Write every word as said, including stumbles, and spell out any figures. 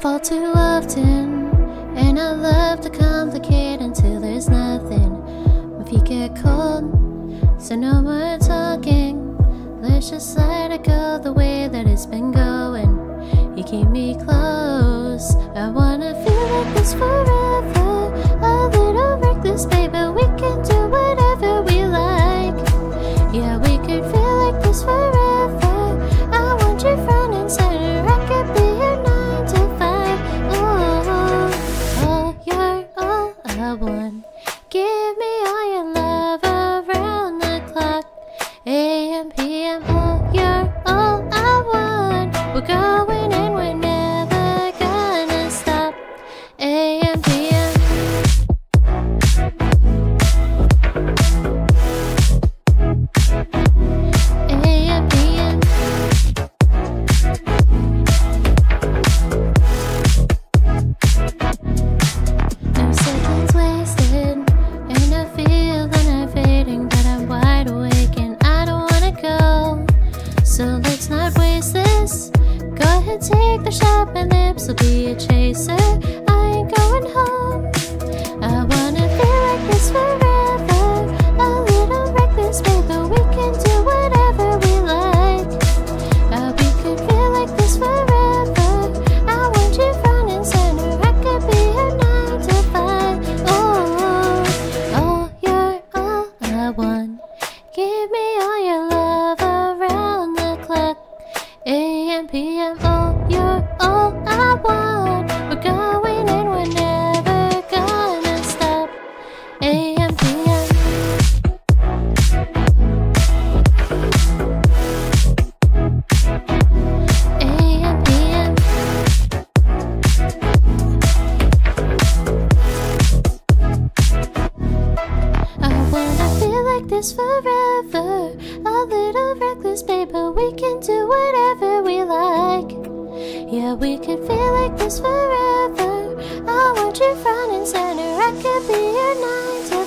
fall too often, and I love to complicate until there's nothing. My feet get cold, so no more talking. Let's just let it go the way that it's been going. You keep me close, I wanna feel like this forever. A little reckless, baby, we can do whatever we like. Yeah, we could feel like this forever. I want you front and center, I could be your nine to five. Ooh, oh, you're all I want. Give me all your love around the clock. A M, P M, oh, you're all I want. We're going and we're never gonna stop. A M, P M. A M, P M. No seconds wasted, and I feel the night fading, but I'm wide awake and I don't wanna go. So let's not waste this. Go ahead, take the shot, my lips will be a chaser. I ain't going home. I wanna feel like this forever. A little reckless, baby, we can do whatever we like. Uh, we could feel like this forever. I want you front and center, I could be your nine to five. Oh, oh, you're all I want. Give me all your love around the clock. A M, P M, oh, you're all I want. We're going and we're never gonna stop. A M, P M. A M, P M. I wanna feel like this forever. A little reckless, baby, we can do whatever we like. Yeah, we could feel like this forever. I want you front and center, I could be your nine to